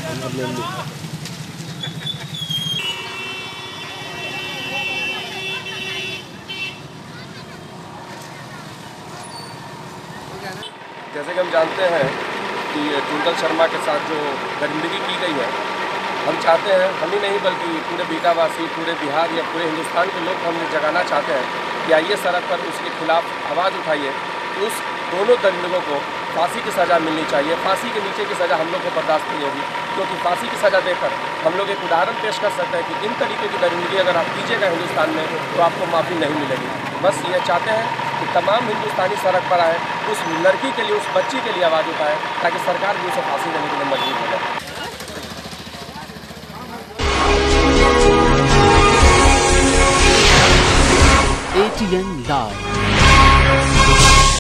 जैसे कि हम जानते हैं कि ट्विंकल शर्मा के साथ जो दरिंदगी की गई है, हम चाहते हैं, हम ही नहीं बल्कि पूरे बीटावासी, पूरे बिहार या पूरे हिंदुस्तान के लोग हम जगाना चाहते हैं कि आइए सड़क पर उसके खिलाफ आवाज़ उठाइए। उस दोनों दरिंदगों को फांसी की सज़ा मिलनी चाहिए। फांसी के नीचे की सज़ा हम लोग को बर्दाश्त नहीं होगी, क्योंकि फांसी की सज़ा देकर हम लोग एक उदाहरण पेश कर सकते हैं कि इन तरीके की दरिंदगी अगर आप कीजिएगा हिंदुस्तान में तो आपको माफ़ी नहीं मिलेगी। बस ये चाहते हैं कि तमाम हिंदुस्तानी सड़क पर आए, उस लड़की के लिए, उस बच्ची के लिए आवाज़ उठाए, ताकि सरकार भी उसे फांसी देने के लिए मजबूर हो जाए। ATN Live।